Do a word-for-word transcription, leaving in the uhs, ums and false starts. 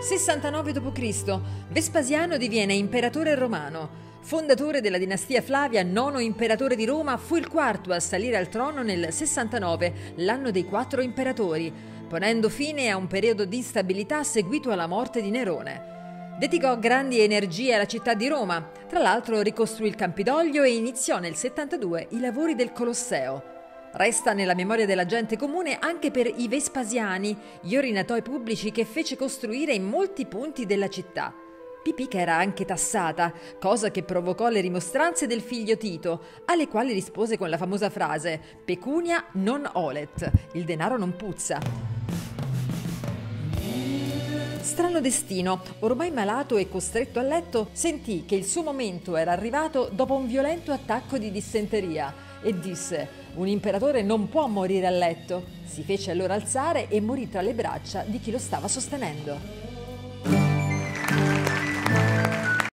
sessantanove dopo Cristo Vespasiano diviene imperatore romano. Fondatore della dinastia Flavia, nono imperatore di Roma, fu il quarto a salire al trono nel sessantanove, l'anno dei quattro imperatori, ponendo fine a un periodo di instabilità seguito alla morte di Nerone. Dedicò grandi energie alla città di Roma, tra l'altro ricostruì il Campidoglio e iniziò nel settantadue i lavori del Colosseo. Resta nella memoria della gente comune anche per i Vespasiani, gli orinatoi pubblici che fece costruire in molti punti della città. Pipì che era anche tassata, cosa che provocò le rimostranze del figlio Tito, alle quali rispose con la famosa frase «Pecunia non olet», il denaro non puzza. Strano destino, ormai malato e costretto a letto, sentì che il suo momento era arrivato dopo un violento attacco di dissenteria e disse: «Un imperatore non può morire a letto». Si fece allora alzare e morì tra le braccia di chi lo stava sostenendo.